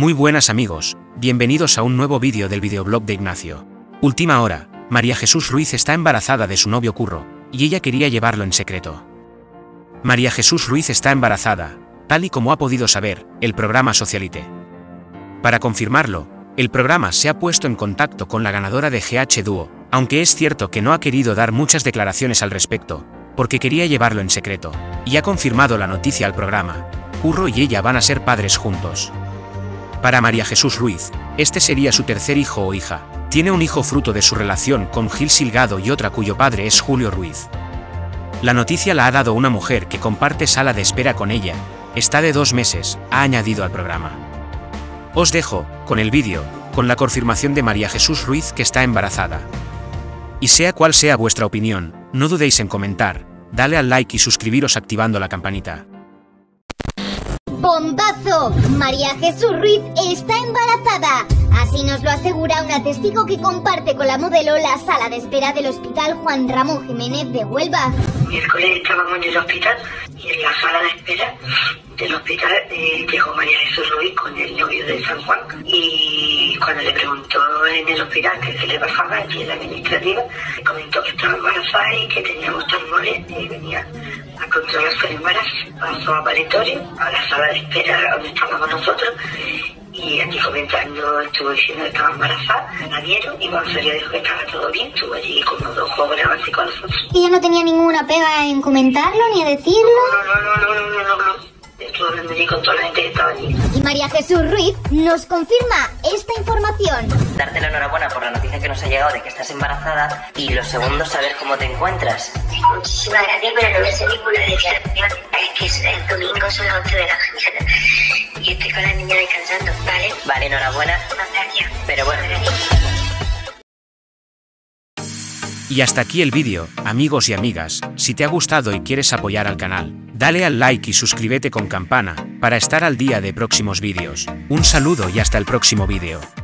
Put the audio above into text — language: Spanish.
Muy buenas amigos, bienvenidos a un nuevo vídeo del videoblog de Ignacio. Última hora, María Jesús Ruiz está embarazada de su novio Curro, y ella quería llevarlo en secreto. María Jesús Ruiz está embarazada, tal y como ha podido saber el programa Socialite. Para confirmarlo, el programa se ha puesto en contacto con la ganadora de GH Dúo, aunque es cierto que no ha querido dar muchas declaraciones al respecto, porque quería llevarlo en secreto, y ha confirmado la noticia al programa. Curro y ella van a ser padres juntos. Para María Jesús Ruiz, este sería su tercer hijo o hija. Tiene un hijo fruto de su relación con Gil Silgado y otra cuyo padre es Julio Ruiz. La noticia la ha dado una mujer que comparte sala de espera con ella. Está de 2 meses, ha añadido al programa. Os dejo con el vídeo, con la confirmación de María Jesús Ruiz que está embarazada. Y sea cual sea vuestra opinión, no dudéis en comentar, dale al like y suscribiros activando la campanita. ¡Bombazo! María Jesús Ruiz está embarazada. Así nos lo asegura una testigo que comparte con la modelo la sala de espera del Hospital Juan Ramón Jiménez de Huelva. Miércoles estábamos en el hospital y en la sala de espera del hospital llegó María Jesús Ruiz con el novio de San Juan, y cuando le preguntó en el hospital qué le pasaba allí en la administrativa, le comentó que estaba embarazada y que tenía muchos temores y venía a controlar su embarazo. Pasó a paritorio, a la sala de espera donde estábamos nosotros, y aquí comentando, estuvo diciendo que estaba embarazada, la vieron y cuando salió dijo que estaba todo bien, estuvo allí como 2 horas así con nosotros. ¿Ella no tenía ninguna pega en comentarlo ni a decirlo? No. Estuve hablando allí con toda la gente que estaba allí. Y María Jesús Ruiz nos confirma esta información. Darte la enhorabuena por la noticia que nos ha llegado de que estás embarazada, y lo segundo, saber cómo te encuentras. Muchísimas gracias, pero no me sé ninguna declaración. Es que el domingo son las 11 de la mañana y estoy con la niña descansando, ¿vale? Vale, enhorabuena. Gracias. Pero bueno. Y hasta aquí el vídeo, amigos y amigas. Si te ha gustado y quieres apoyar al canal, dale al like y suscríbete con campana, para estar al día de próximos vídeos. Un saludo y hasta el próximo vídeo.